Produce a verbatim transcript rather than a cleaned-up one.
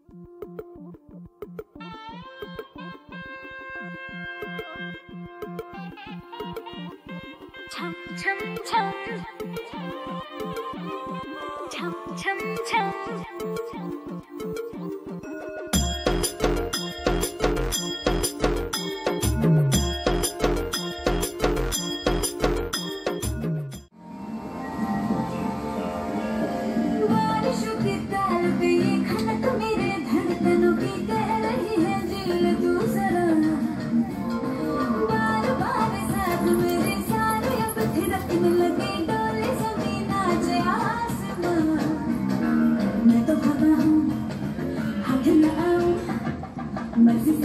छम छम छम छम छम छम बारिशों की ताल पे ये खनक मेरे धड़कनों की कह रही है दिल तू जरा बार बार साथ मेरे सारे अब थिरकने लगे डोले जमीन नाचे आसमां मैं तो हवा हूँ हाथ लगाऊं मर्जी